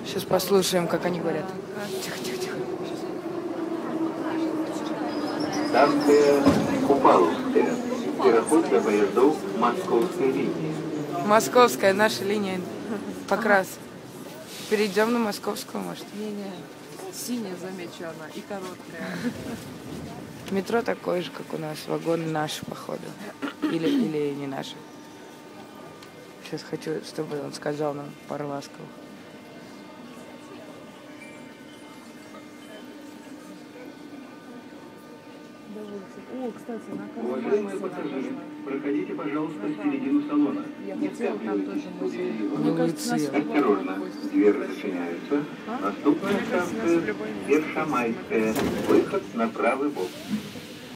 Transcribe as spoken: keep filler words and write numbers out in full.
Сейчас послушаем, как они говорят. Тихо, тихо, тихо. Станция Купаловская. Переход для поездов Московской линии. Московская, наша линия. Покрас. Перейдем на московскую, может. Не-не, синяя, замечу, она и короткая. Метро такое же, как у нас. Вагоны наши, походу. Или, или не наши. Сейчас хочу, чтобы он сказал нам пару ласковых. О, кстати, на Уважаемые пассажиры, проходите, пожалуйста, в середину салона. Не Мне кажется, нас Осторожно, двери зачиняются. Наступная станция Первомайская. Выход на правый бок.